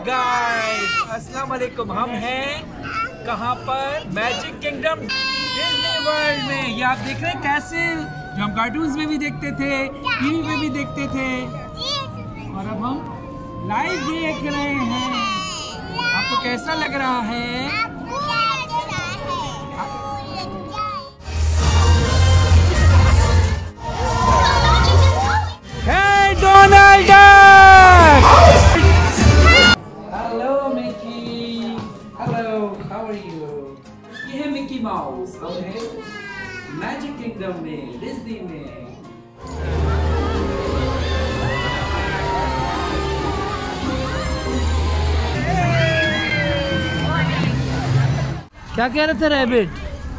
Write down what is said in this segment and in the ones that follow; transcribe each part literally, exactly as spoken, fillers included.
Guys, अस्सलाम वालेकुम। हम हैं कहाँ पर? मैजिक किंगडम डिज्नी वर्ल्ड में। ये आप देख रहे हैं कैसल, जो हम कार्टून्स में भी देखते थे, टीवी में भी देखते थे, और अब हम लाइव देख रहे हैं। आपको कैसा लग रहा है? Hey Donald Duck! Hello Mickey. Hello, how are you? ये है मिकी माउस। हम हैं मैजिक किंगडम में, डिज्नी में। क्या कह रहा था रैबिट?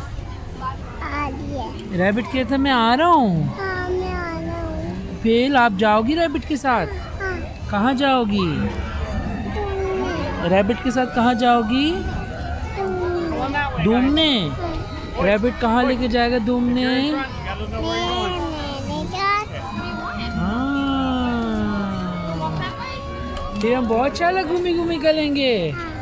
रैबिट कहता मैं आ रहा हूँ। हाँ, मैं आ रहा हूँ। फिर आप जाओगी रैबिट के साथ? हाँ। कहाँ जाओगी? रैबिट के साथ कहाँ जाओगी? घूमने। रैबिट कहाँ लेके जाएगा घूमने? फिर हम बहुत सारा घूमी घूमी करेंगे।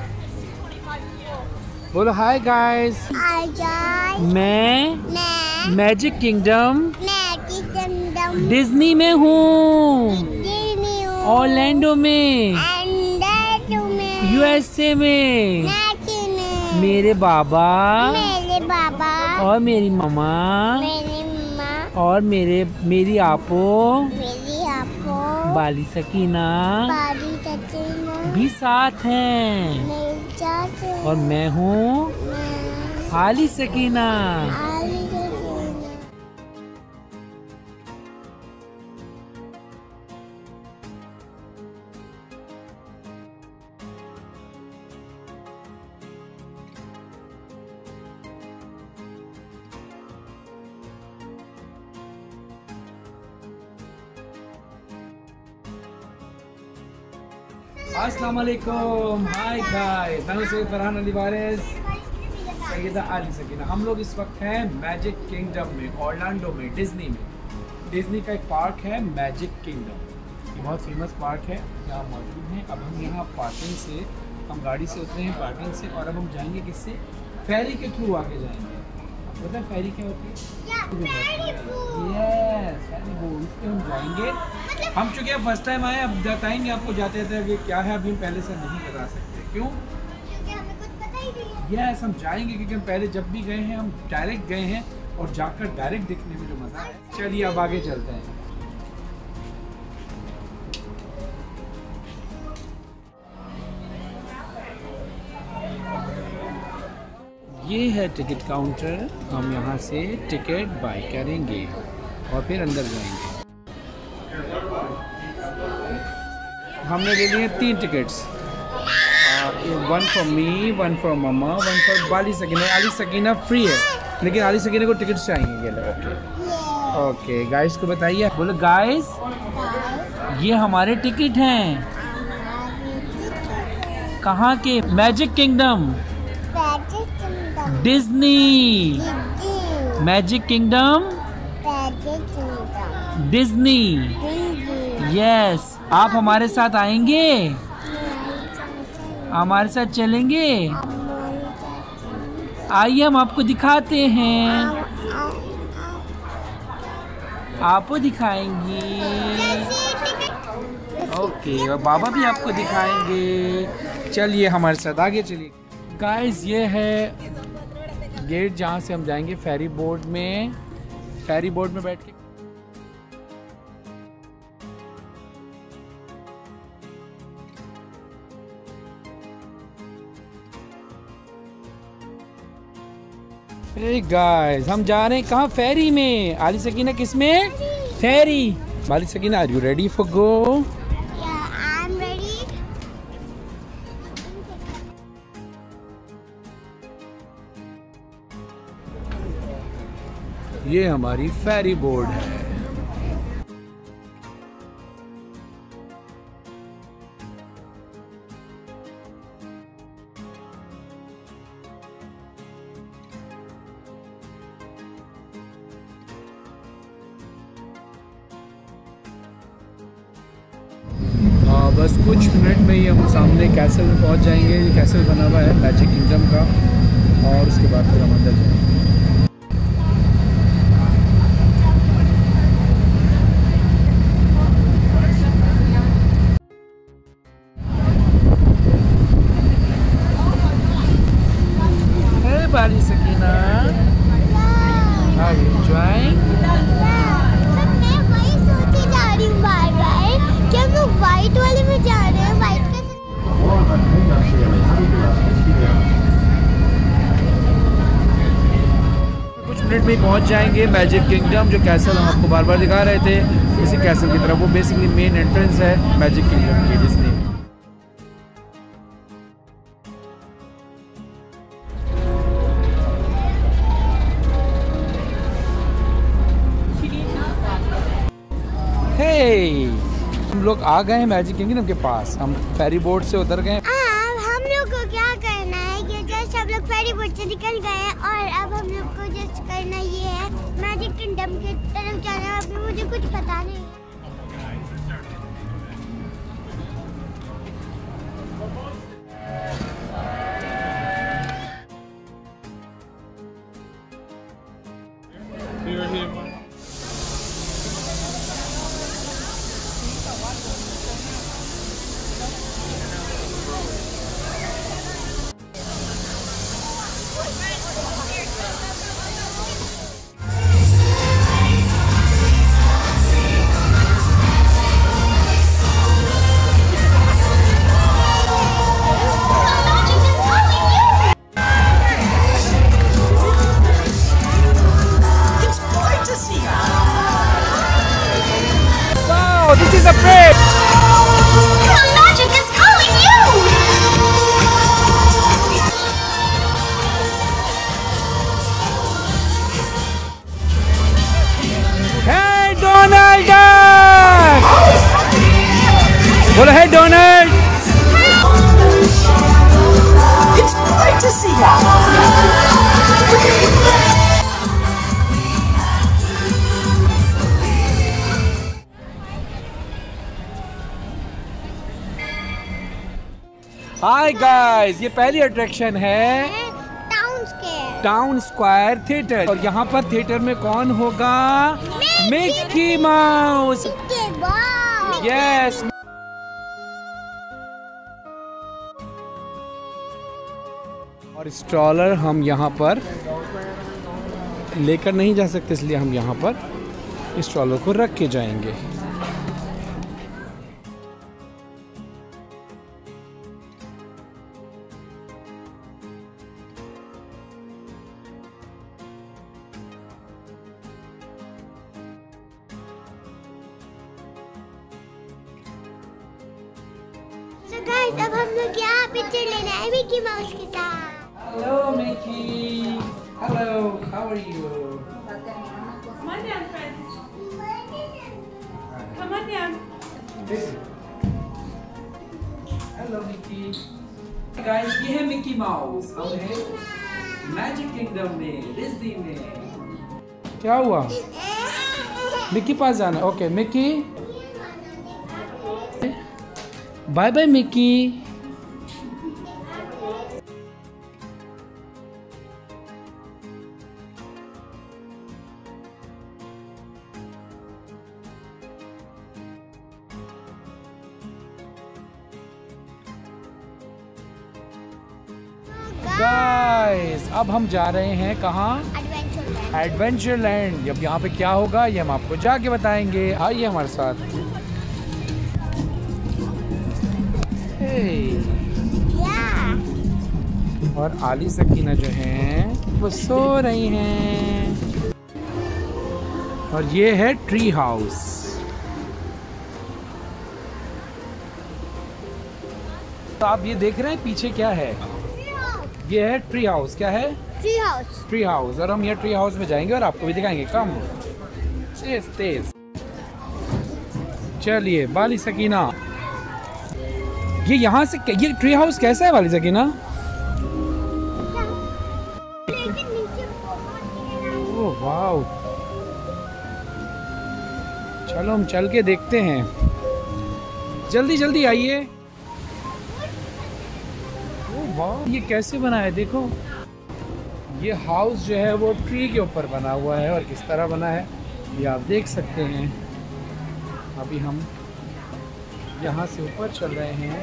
बोलो हाय गाइस। मैं मैजिक किंगडम डिज्नी में हूँ, ऑरलैंडो में, यूएसए में। मेरे बाबा, मेरे बाबा और मेरी मम्मा, मेरी मम्मा और मेरे मेरी आपो, मेरी आपको बाली सकीना बारी सकीना भी साथ हैं। मेरे साथ और मैं हूँ मैं आली सकीना। आली सकीना। अस्सलाम वालेकुम, हाय गाइस। मैं हूं सैयद फरहान अली वारिस, सैयदा आली सकीना। हम लोग इस वक्त हैं मैजिक किंगडम में, ऑरलैंडो में, डिज्नी में। डिज्नी का एक पार्क है मैजिक किंगडम। ये बहुत फेमस पार्क है, यहाँ मौजूद हैं। अब हम यहाँ पार्किंग से, हम गाड़ी से उतरे हैं पार्किंग से, और अब हम जाएंगे किससे? फेरी के थ्रू आगे जाएंगे। आपको पता है फेरी क्या होती है? Yes, ferry boat. इस पे हम जाएंगे। हम चूँकि अब फर्स्ट टाइम आए, अब बताएंगे आपको जाते जाते कि क्या है, अभी हम पहले से नहीं बता सकते। क्यों? क्योंकि हमें कुछ पता ही नहीं है। यस, हम जाएंगे क्योंकि हम पहले जब भी गए हैं, हम डायरेक्ट गए हैं, और जाकर डायरेक्ट देखने में जो मज़ा है। चलिए अब आगे चलते हैं। ये है टिकट काउंटर। हम यहाँ से टिकट बाय करेंगे और फिर अंदर जाएंगे। हमने ले लिए तीन tickets, one for me, one for mamma, one for बाली सकीना। आली सकीना फ्री है, लेकिन आली सकीना को टिकट्स चाहिए। ये लो, ओके ओके। गाइस को बताइए, बोलो गाइस, ये हमारे टिकट हैं। कहाँ के? Magic kingdom Disney. Magic kingdom Disney. Yes, आप हमारे साथ आएंगे? हमारे साथ चलेंगे? आइए हम आपको दिखाते हैं। आपको दिखाएंगे। ओके, और बाबा भी आपको दिखाएंगे। चलिए हमारे साथ आगे चलिए। गाइस, ये है गेट जहाँ से हम जाएंगे फेरी बोट में। फेरी बोट में बैठ के Hey guys, हम जा रहे हैं कहाँ? फेरी में। आली सकीना किस में? Ferry. Aali Sakina, are you ready for go? ये हमारी फेरी बोर्ड है। बस कुछ मिनट में ही हम सामने कैसल में पहुंच जाएंगे। ये कैसल बना हुआ है मैजिक किंगडम का, और उसके बाद फिर हम अंदर जाएंगे। Hey, Bali Sakina, are you enjoying? मैं वही सोची जा रही हूँ बार बार कि हम लोग व्हाइट वाले में जा रहे हैं। व्हाइट का कुछ मिनट में पहुंच जाएंगे मैजिक किंगडम, जो कैसल हम आपको बार बार दिखा रहे थे उसी कैसल की तरफ। वो बेसिकली मेन एंट्रेंस है मैजिक किंगडम की डिज्नी। हे, हम लोग आ गए हैं मैजिक किंगडम के पास। हम फेरी बोट से उतर गए। अब हम लोग को क्या करना है कि जस्ट हम लोग फेरी बोट से निकल गए हैं और अब हम लोग को जस्ट करना ये है मैजिक किंगडम की तरफ जाना है। अभी मुझे कुछ पता नहीं है। This is a break. The magic is calling you. Hey Donald Duck! बोलो hey Donald! It's great to see you. Hi guys, ये पहली अट्रैक्शन है town square town square theatre. और यहाँ पर थिएटर में कौन होगा? Mickey Mouse. यस। और स्ट्रॉलर हम यहाँ पर लेकर नहीं जा सकते, इसलिए हम यहाँ पर स्ट्रॉलर को रख के जाएंगे। So guys, अब हम लोग यहाँ पिक्चर लेना है मिकी माउस के साथ। Hello Mickey. Hello. How are you? Come on down, friends. Come on down. Hello Mickey. Guys, ये है मिकी माउस। हम हैं मैजिक किंगडम में, डिज्नी में। क्या हुआ? मिक्की पास जाना। Okay Mickey, bye bye Mickey. Guys, अब हम जा रहे हैं कहाँ? Adventure adventure land. अब यहाँ पे क्या होगा ये हम आपको जाके बताएंगे। आइए हमारे साथ। और आली सकीना जो हैं वो सो रही हैं। और ये है ट्री हाउस। तो आप ये देख रहे हैं पीछे क्या है? ये है ट्री हाउस। क्या है? Tree house. Tree house. और हम ये ट्री हाउस में जाएंगे और आपको भी दिखाएंगे। कम तेज तेज। चलिए बाली सकीना, ये यहाँ से ये ट्री हाउस कैसा है बाली सकीना? ओह वाव, चलो हम चल के देखते हैं। जल्दी जल्दी आइए। ओह वाह, ये कैसे बना है देखो। ये हाउस जो है वो ट्री के ऊपर बना हुआ है और किस तरह बना है ये आप देख सकते हैं। अभी हम यहाँ से ऊपर चल रहे हैं।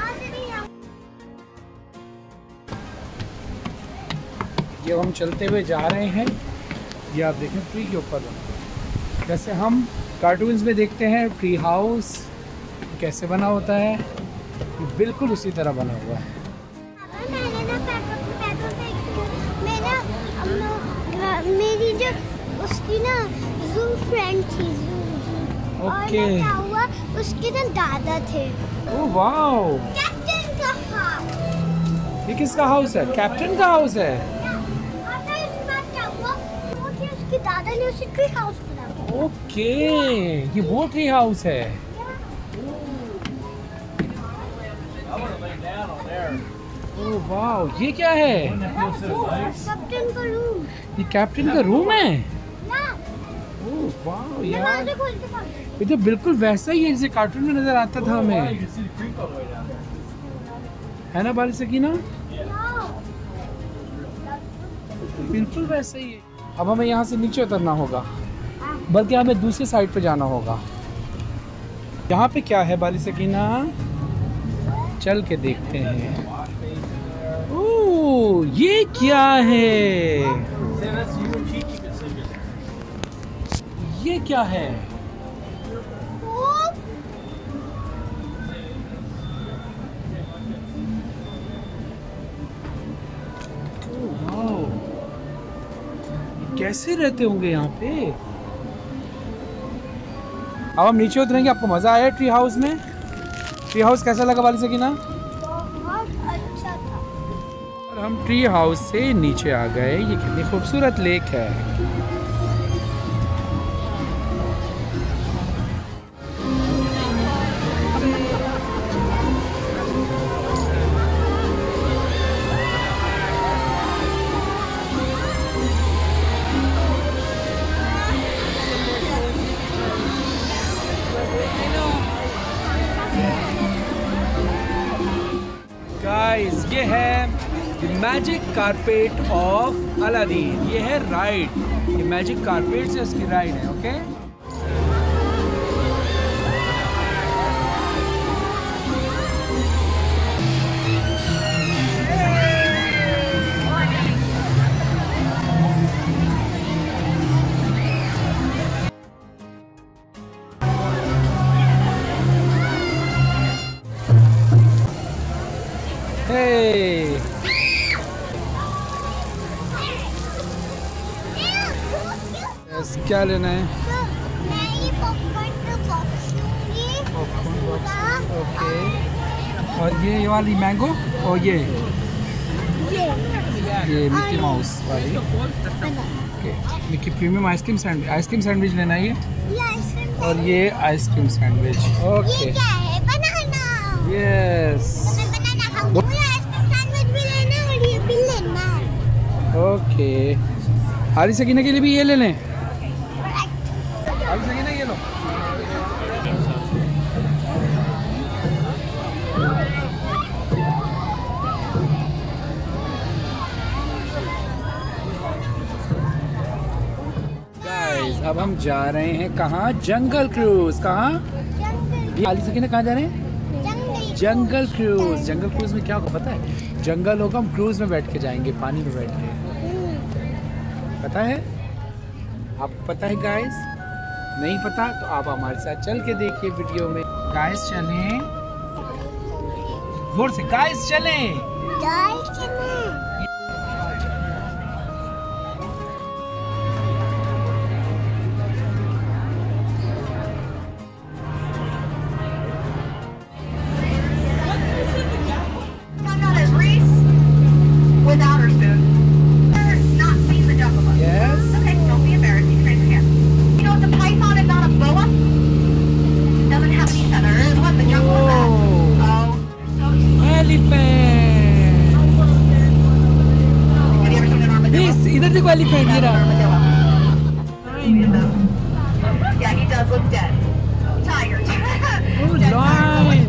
ये हम चलते हुए जा रहे हैं। ये आप देखें ट्री के ऊपर बना, जैसे हम कार्टून्स में देखते हैं ट्री हाउस कैसे बना होता है, ये बिल्कुल उसी तरह बना हुआ है। मेरी जो उसकी ना जू फ्रेंड थी, जू ओके। और क्या हुआ, उसके ना दादा थे। ओह वाओ, कैप्टन का हाउस। ये किसका हाउस है? कैप्टन का हाउस है। और फिर इसके बाद क्या हुआ, वो थे उसके दादा ने उसे ट्री हाउस बनाया। ओके, ये वो ट्री हाउस है। ओह वाओ, ये क्या है? कैप्टन का रूम। ये कैप्टन का रूम है। ना ओह वाओ यार, दरवाजे खोल के पकड़। ये तो बिल्कुल वैसा ही है जैसे कार्टून में नजर आता था हमें, है ना बाली सकीना? बिल्कुल वैसा ही है। अब हमें यहाँ से नीचे उतरना होगा, बल्कि हमें दूसरी साइड पे जाना होगा। यहाँ पे क्या है बाली सकीना? चल के देखते हैं। ओह, ये क्या है? ये क्या है? कैसे रहते होंगे यहाँ पे? अब हम नीचे उतरेंगे। आपको मजा आया ट्री हाउस में? ट्री हाउस कैसा लगा वाली सकीना? बहुत अच्छा था। और हम ट्री हाउस से नीचे आ गए। ये कितनी खूबसूरत लेक है। गाइस, ये है मैजिक कारपेट ऑफ अलादीन। ये है राइड, ये मैजिक कारपेट से उसकी राइड है। ओके, हे यस, क्या लेना है? तो मैं ये पॉपकॉर्न का बॉक्स लूंगी। Popcorn box, okay. और ये वाली मैंगो और ये ये ये मिक्की माउस वाली। Okay, Mickey premium ice cream sandwich, ice cream sandwich लेना है ये। ये आइसक्रीम और ये आइसक्रीम सैंडविच। ओके, ये क्या है? बनाना। यस, मैं बनाना खाऊंगी। मुझे आइसक्रीम सैंडविच भी लेना है और ये भी लेना है। ओके। हारी सकीना के लिए भी ये ले लें। हारी सकीना ये लो। गाइस, अब हम जा रहे हैं कहाँ? Jungle cruise. कहाँ? जंगल। हारी सकीना कहाँ जा रहे हैं? जंगल। जंगल क्रूज। जंगल क्रूज में क्या होगा पता है? जंगल होगा, हम क्रूज में बैठ के जाएंगे, पानी में बैठ के। पता है? आपको पता है गाइस? नहीं पता तो आप हमारे साथ चल के देखिए वीडियो में। गाइस चलें, जोर से गाइस चलें। गाइस चलें। Without her spoon. Not seen the jungle book. Yes. Okay, don't be embarrassed. You can raise your hand. You know it's a python and not a boa? Doesn't have any feathers. What the jungle is that? Oh, so Elephant. have you ever seen an armadillo? This, इधर देखो elephant That's गिरा। an armadillo. Yeah, he does look dead. Tired. Oh, Dead tired. lion.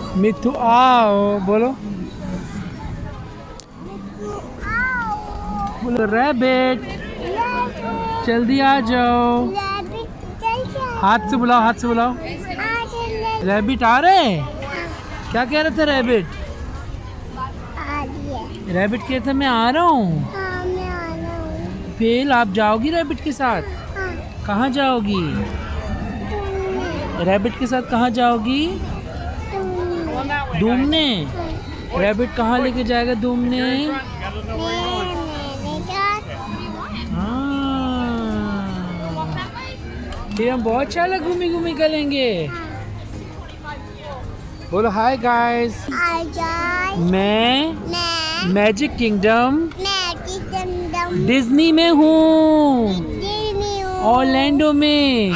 मिथु आओ, बोलो बोलो rabbit जल्दी आ जाओ। हाथ से बुलाओ, हाथ से बुलाओ। रैबिट आ रहे हैं? क्या कह रहे थे रैबिट? रैबिट कह रहे थे मैं आ रहा हूँ। फिर आप जाओगी रैबिट के साथ? कहाँ जाओगी? रैबिट के साथ कहाँ जाओगी? घूमने। रैबिट कहाँ लेके जाएगा घूमने? फिर हम बहुत सारा घूमी घूमी करेंगे। बोलो हाय गाइस, मैं मैजिक किंगडम डिज्नी में हूँ, ऑरलैंडो में,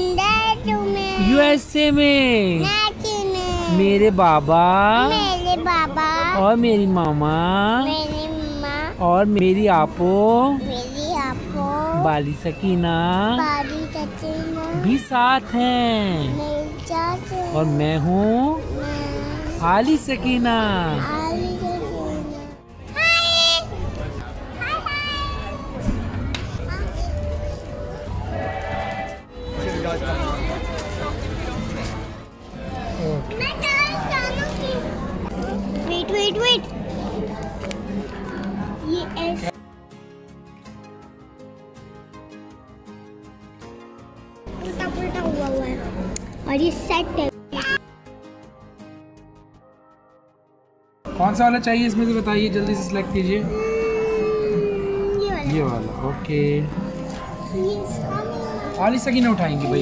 यूएसए में। मेरे बाबा मेरे बाबा और मेरी मामा मेरी माँ और मेरी आपो मेरी आपको बाली सकीना बारी सकीना भी साथ हैं। मेरी चाची और मैं हूँ मैं आली सकीना। आली सकीना। हाय मैं डांस करूंगी। वेट वेट वेट, ये ऐसे उल्टा पुल्टा हुआ हुआ है और ये सेट है। कौन सा वाला चाहिए इसमें से बताइए, जल्दी से सिलेक्ट कीजिए। ये वाला ये वाला ओके। ये इसका आली सकीना उठाएंगी भाई।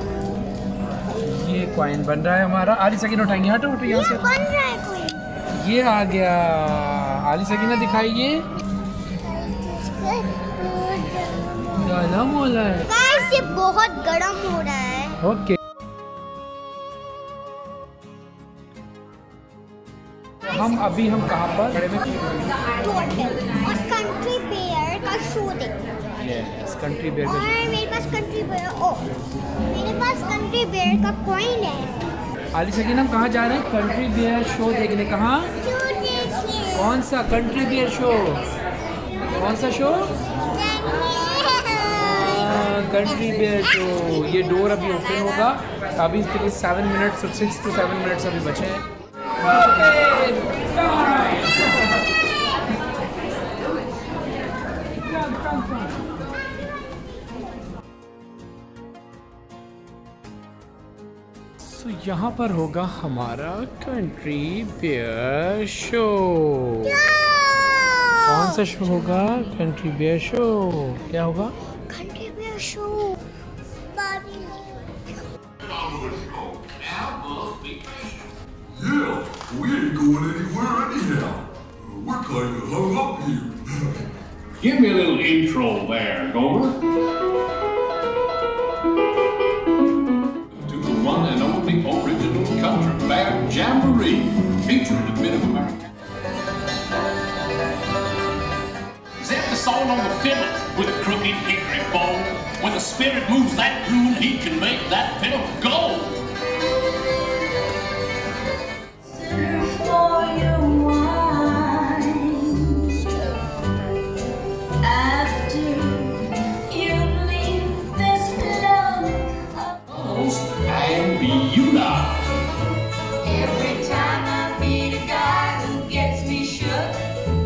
ये कॉइन बन रहा है हमारा। आली सकीना उठाएंगे। हटो हटो यहाँ से। बन रहा है कोई। ये आ गया। आली सकीना दिखाइए। गरम हो रहा है। गाइस ये बहुत गर्म हो रहा है। ओके, हम अभी हम कहाँ पर खड़े में? टोटल और कंट्री बेयर का शो देखो। यस, कंट्री बेयर और का। मेरे पास कंट्री बेयर ओ मेरे पास कंट्री बेयर का कॉइन है। आली सकीना हम कहाँ जा रहे हैं? कंट्री बेयर शो देखने। कहाँ? जो देखिए कौन सा कंट्री बेयर शो? कौन सा शो? Country bear show. ये डोर अभी ओपन होगा। अभी इसके लिए सेवन मिनट्स और सिक्स टू सेवन मिनट्स अभी बचे हैं। तो यहाँ पर होगा हमारा कंट्री बेयर शो। कौन सा शो होगा? Country bear show. क्या होगा? Country bear show. Yeah, we ain't going anywhere anyhow. We're kind of hung up here. Give me a little intro there, Gomer. To the one and only original country band Jamboree, featuring a bit of American. Zep the song on the fiddle with a crooked hickory bow. When the spirit moves that tune, he can make that fiddle go. And Beulah. Every time I meet a guy who gets me shook.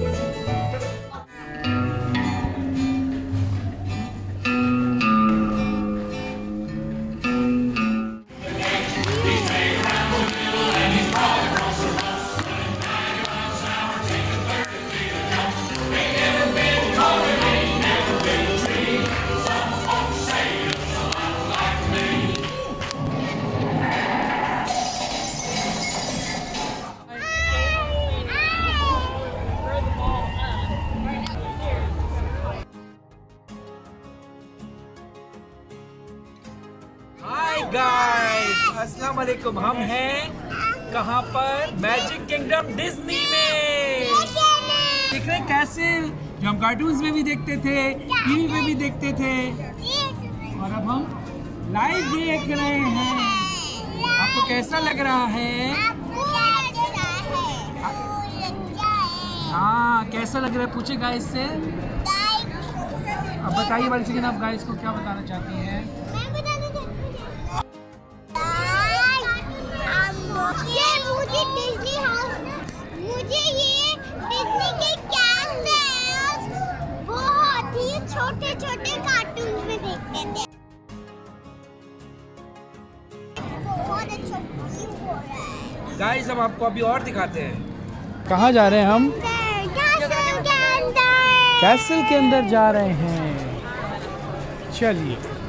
Hi guys, अस्सलाम वालेकुम। हम हैं कहाँ पर? Magic kingdom Disney में। देख रहे हैं कैसे जो हम कार्टून्स में भी देखते थे, टीवी में भी देखते थे, और अब हम लाइव देख रहे हैं। आपको कैसा लग रहा है? हाँ, कैसा लग रहा है पूछे गाइस से। अब बताइए वाली सेकंड, आप गाइस को क्या बताना चाहती हैं? मैं बताना चाहती हूँ ये मुझे डिज्नी हाउस, मुझे ये डिज्नी के कैरेक्टर्स बहुत ही छोटे छोटे कार्टून में देखते थे। बहुत अच्छा व्यू हो रहा है गाइस। अब आपको अभी और दिखाते हैं। कहाँ जा रहे हैं हम? कैसल के अंदर। कैसल के अंदर जा रहे हैं। चलिए।